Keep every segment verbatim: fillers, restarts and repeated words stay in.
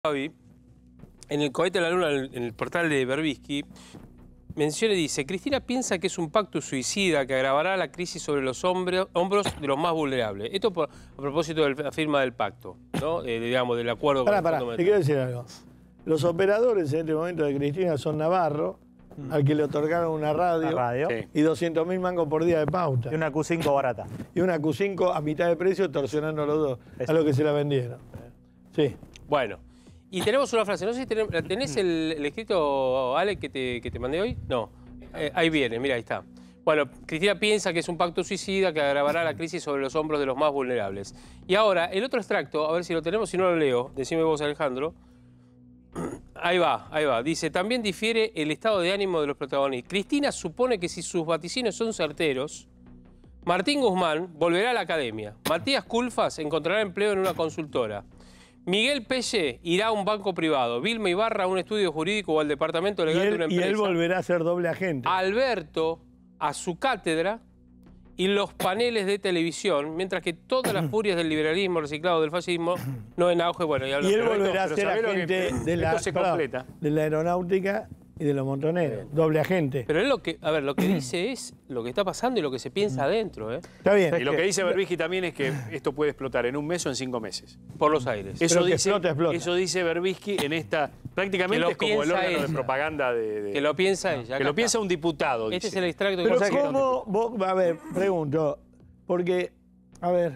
Javi, en el cohete a la luna, en el portal de Berbisky, menciona y dice: Cristina piensa que es un pacto suicida que agravará la crisis sobre los hombros de los más vulnerables. Esto por, a propósito de la firma del pacto, ¿no? Eh, digamos, del acuerdo pará, con el pará, Fondo te quiero decir algo. Los operadores en este momento de Cristina son Navarro, mm. al que le otorgaron una radio, una radio. Sí. y doscientos mil mangos por día de pauta. Y una Q cinco barata. Y una Q cinco a mitad de precio, torsionando a los dos, Eso. a lo que se la vendieron. Sí. Bueno. Y tenemos una frase, no sé si tenemos, tenés el, el escrito, Ale, que te, que te mandé hoy. No, eh, ahí viene, mira, ahí está. Bueno, Cristina piensa que es un pacto suicida que agravará la crisis sobre los hombros de los más vulnerables. Y ahora, el otro extracto, a ver si lo tenemos, si no lo leo, decime vos, Alejandro. Ahí va, ahí va. Dice: también difiere el estado de ánimo de los protagonistas. Cristina supone que si sus vaticinios son certeros, Martín Guzmán volverá a la academia. Matías Culfas encontrará empleo en una consultora. Miguel Pelle irá a un banco privado. Vilma Ibarra a un estudio jurídico o al departamento legal él, de una empresa. Y él volverá a ser doble agente. Alberto a su cátedra y los paneles de televisión, mientras que todas las furias del liberalismo reciclado, del fascismo, no en auge. Bueno, y él volverá a ser agente de la, se perdón, completa. de la aeronáutica y de los montoneros, doble agente. Pero él lo que, a ver, lo que dice es lo que está pasando y lo que se piensa adentro, ¿eh? Está bien. Y lo que dice Berbisky también es que esto puede explotar en un mes o en cinco meses. Por los aires. Eso, Pero que dice, explota, explota. eso dice Berbisky en esta... Prácticamente es como el órgano ella. de propaganda de... de que lo piensa ella. Que lo está. piensa un diputado, Este dice. es el extracto que Pero cosa ¿cómo que... vos, a ver, pregunto, porque, a ver,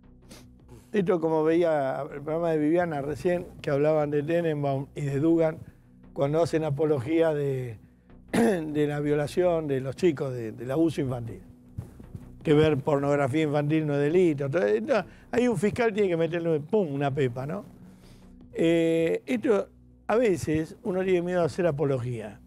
esto como veía el programa de Viviana recién, que hablaban de Tenenbaum y de Dugan, cuando hacen apología de, de la violación de los chicos, de, del abuso infantil. Que ver pornografía infantil no es delito. Entonces, no, ahí un fiscal tiene que meterle, pum, una pepa, ¿no? Eh, esto, a veces, uno tiene miedo a hacer apología.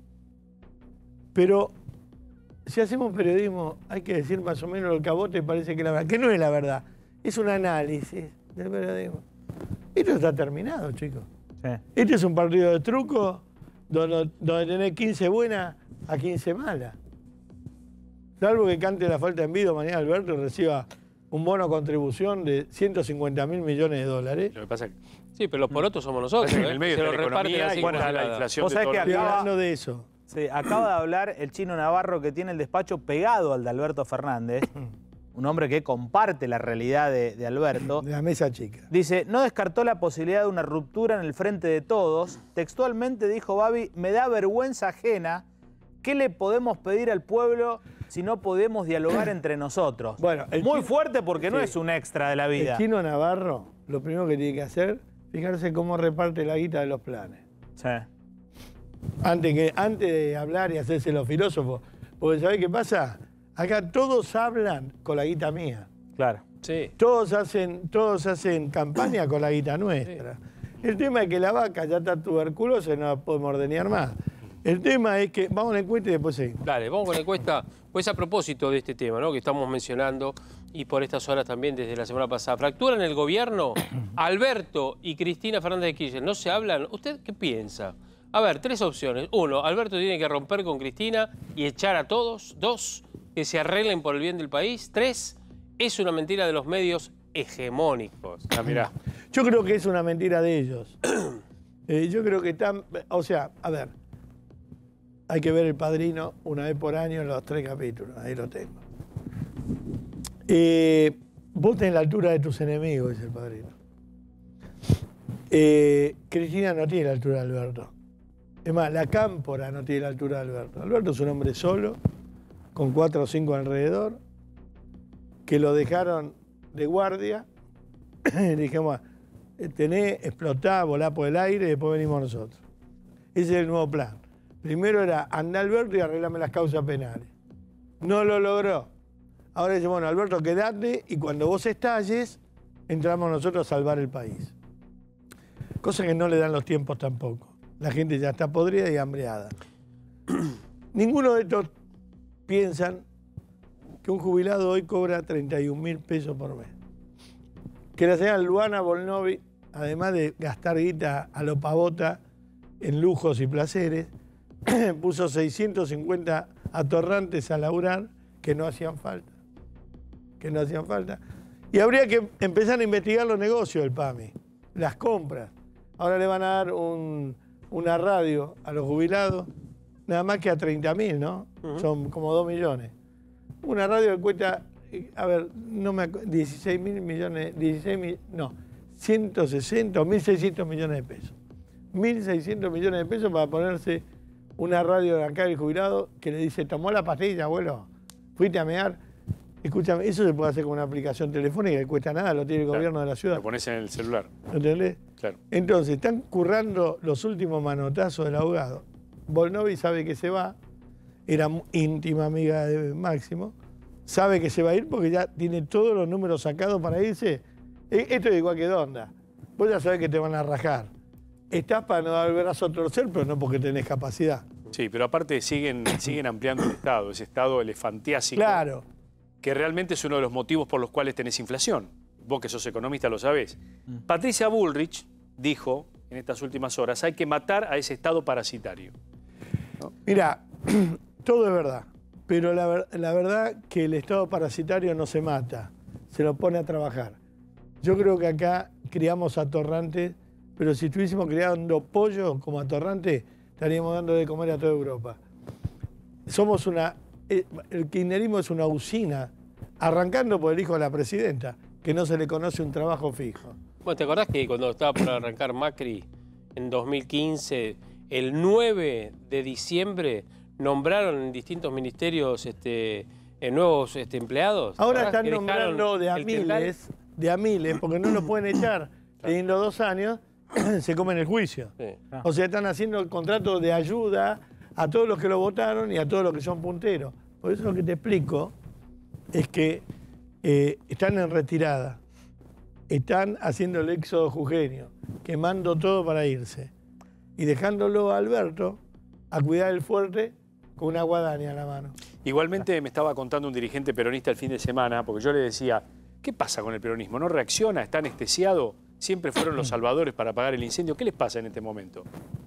Pero si hacemos periodismo, hay que decir más o menos lo que a vos te parece que es la verdad. Que no es la verdad, es un análisis del periodismo. Esto está terminado, chicos. Sí. Este es un partido de truco donde, donde tenés quince buenas a quince malas. Salvo que cante la falta de envidia mañana Alberto y reciba un bono contribución de ciento cincuenta mil millones de dólares. Lo que pasa es que... Sí, pero los porotos somos nosotros. En ¿eh? el medio se de lo la reparten economía así. y Bueno, está la nada. inflación Vos de sabés todo que el Estoy acaba- hablando de eso. Sí, acaba de hablar el Chino Navarro, que tiene el despacho pegado al de Alberto Fernández, un hombre que comparte la realidad de, de Alberto. De la mesa chica. Dice: no descartó la posibilidad de una ruptura en el frente de todos. Textualmente dijo Babi: me da vergüenza ajena. ¿Qué le podemos pedir al pueblo si no podemos dialogar entre nosotros? Bueno, el Muy chi- fuerte porque no Sí. es un extra de la vida. El Chino Navarro, lo primero que tiene que hacer, fijarse cómo reparte la guita de los planes. Sí. Antes, que, antes de hablar y hacerse los filósofos. Porque ¿sabés qué pasa? Acá todos hablan con la guita mía. Claro. Sí. Todos hacen, todos hacen campaña con la guita nuestra. El tema es que la vaca ya está tuberculosa y no la podemos ordeñar más. El tema es que vamos a la encuesta y después seguimos. Dale, vamos con la encuesta. Pues a propósito de este tema, ¿no?, que estamos mencionando y por estas horas también desde la semana pasada. ¿Fractura en el gobierno? Alberto y Cristina Fernández de Kirchner, ¿no se hablan? ¿Usted qué piensa? A ver, tres opciones. Uno, Alberto tiene que romper con Cristina y echar a todos. Dos, que se arreglen por el bien del país. Tres, es una mentira de los medios hegemónicos. Ah, mirá. Yo creo que es una mentira de ellos. Eh, yo creo que están... O sea, a ver, hay que ver El Padrino una vez por año en los tres capítulos. Ahí lo tengo. Eh, vos tenés la altura de tus enemigos, dice El Padrino. Eh, Cristina no tiene la altura de Alberto. Es más, la Cámpora no tiene la altura de Alberto. Alberto es un hombre solo, con cuatro o cinco alrededor, que lo dejaron de guardia. Le dijimos: tenés, explotá, volá por el aire y después venimos nosotros. Ese es el nuevo plan. Primero era andar Alberto y arreglame las causas penales. No lo logró. Ahora dice: bueno, Alberto, quedate y cuando vos estalles, entramos nosotros a salvar el país. Cosa que no le dan los tiempos tampoco. La gente ya está podrida y hambreada. Ninguno de estos piensan que un jubilado hoy cobra treinta y un mil pesos por mes. Que la señora Luana Volnovi, además de gastar guita a lo pavota en lujos y placeres, puso seiscientos cincuenta atorrantes a laburar que no hacían falta. Que no hacían falta. Y habría que empezar a investigar los negocios del P A M I, las compras. Ahora le van a dar un, una radio a los jubilados, nada más que a treinta mil, ¿no? Uh-huh. Son como dos millones. Una radio que cuesta, a ver, no me dieciséis mil millones, dieciséis mil, no, ciento sesenta o mil seiscientos millones de pesos. mil seiscientos millones de pesos para ponerse una radio de acá del jubilado que le dice, tomó la pastilla, abuelo, fuiste a mear. Escúchame, eso se puede hacer con una aplicación telefónica que cuesta nada, lo tiene el claro, gobierno de la ciudad. Lo pones en el celular. ¿Entendés? Claro. Entonces, están currando los últimos manotazos del abogado. Volnovi sabe que se va, era íntima amiga de Máximo, sabe que se va a ir porque ya tiene todos los números sacados para irse. Esto es igual que Donda. Vos ya sabés que te van a rajar. Estás para no dar el brazo a torcer, pero no porque tenés capacidad. Sí, pero aparte siguen, siguen ampliando el Estado, ese Estado elefantiásico. Claro. Que realmente es uno de los motivos por los cuales tenés inflación. Vos que sos economista lo sabés. Mm. Patricia Bullrich dijo en estas últimas horas, hay que matar a ese Estado parasitario. ¿No? Mira, todo es verdad, pero la, la verdad que el Estado parasitario no se mata, se lo pone a trabajar. Yo creo que acá criamos atorrantes, pero si estuviésemos criando pollo como atorrante, estaríamos dando de comer a toda Europa. Somos una... El kirchnerismo es una usina, arrancando por el hijo de la presidenta, que no se le conoce un trabajo fijo. Bueno, ¿te acordás que cuando estaba por arrancar Macri en dos mil quince, el nueve de diciembre, nombraron en distintos ministerios este, en nuevos este, empleados? Ahora están nombrando de a miles, de a miles, porque no lo pueden echar. Teniendo dos años, se comen el juicio. Sí. Ah. O sea, están haciendo el contrato de ayuda a todos los que lo votaron y a todos los que son punteros. Por eso lo que te explico es que eh, están en retirada, están haciendo el éxodo jujeño, quemando todo para irse y dejándolo a Alberto a cuidar el fuerte con una guadaña en la mano. Igualmente me estaba contando un dirigente peronista el fin de semana, porque yo le decía, ¿qué pasa con el peronismo? ¿No reacciona? ¿Está anestesiado? Siempre fueron los salvadores para apagar el incendio. ¿Qué les pasa en este momento?